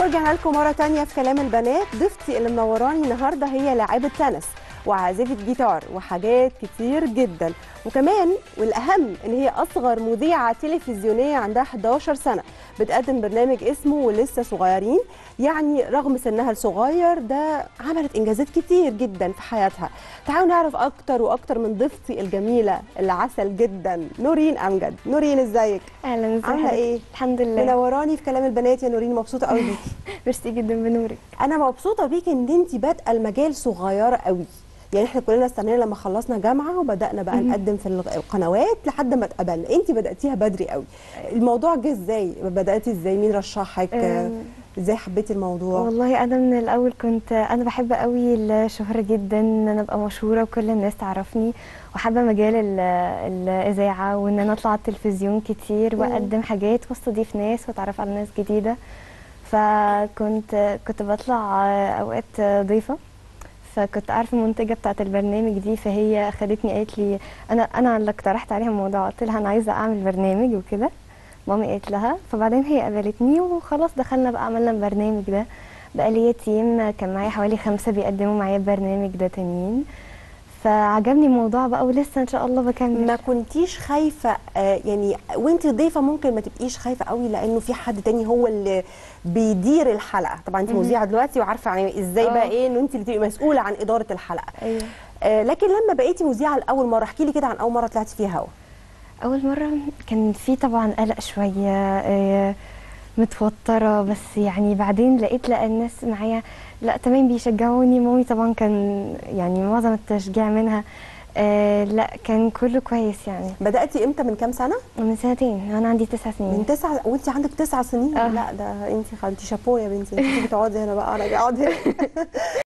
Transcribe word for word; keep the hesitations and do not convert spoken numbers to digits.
ورجعنا لكم مرة تانية في كلام البنات. ضيفتي اللي منوراني النهاردة هي لاعبة تنس وعازفة جيتار وحاجات كتير جدا، وكمان والأهم إن هي أصغر مذيعة تلفزيونية عندها حداشر سنة، بتقدم برنامج اسمه ولسه صغيرين. يعني رغم سنها الصغير ده عملت إنجازات كتير جدا في حياتها. تعالوا نعرف أكتر وأكتر من ضيفتي الجميلة اللي عسل جدا نورين أمجد. نورين ازيك؟ اهلا، ازيك؟ عاملة ايه؟ الحمد لله. منوراني في كلام البنات يا نورين، مبسوطة قوي بيكي. ميرسي جدا بنورك. انا مبسوطه بيكي ان انت بادئه المجال صغيره قوي، يعني احنا كلنا استنينا لما خلصنا جامعه وبدانا بقى نقدم في القنوات لحد ما اتقبلنا. انت بداتيها بدري قوي. الموضوع جه ازاي؟ بداتي ازاي؟ مين رشحك؟ ازاي حبيتي الموضوع؟ والله انا من الاول كنت انا بحب قوي الشهره جدا، ان انا ابقى مشهوره وكل الناس تعرفني، وحابه مجال الاذاعه وان انا اطلع على التلفزيون كتير واقدم حاجات واستضيف ناس واتعرف على ناس جديده. فكنت كنت بطلع اوقات ضيفه، فكنت عارفه المنتجه بتاعه البرنامج دي، فهي خدتني قالت لي انا انا اللي اقترحت عليها الموضوع، قلت لها انا عايزه اعمل برنامج وكده. مامي قالت لها، فبعدين هي قبلتني وخلاص دخلنا بقى عملنا البرنامج ده. بقى ليا تيم، كان معايا حوالي خمسه بيقدموا معايا البرنامج ده تانيين، فعجبني الموضوع بقى ولسه ان شاء الله بكمل. ما كنتيش خايفه آه يعني وانت ضيفه ممكن ما تبقيش خايفه قوي لانه في حد تاني هو اللي بيدير الحلقه؟ طبعا انت مذيعه دلوقتي وعارفه يعني ازاي بقى ايه ان انت اللي تبقي مسؤوله عن اداره الحلقه. ايوه. آه لكن لما بقيتي مذيعه لاول مره، احكي لي كده عن اول مره طلعتي فيها هوا. اول مره كان في طبعا قلق شويه، آه متوتره، بس يعني بعدين لقيت لا الناس معايا لا تمام بيشجعوني. مامي طبعا كان يعني معظم التشجيع منها، آه لا كان كله كويس. يعني بداتي امتى؟ من كام سنه؟ من سنتين، انا عندي تسع سنين. من تسع وانت عندك تسع سنين؟ أه. لا ده انت انت شابو يا بنتي، انت بتقعدي هنا بقى انا قاعده هنا.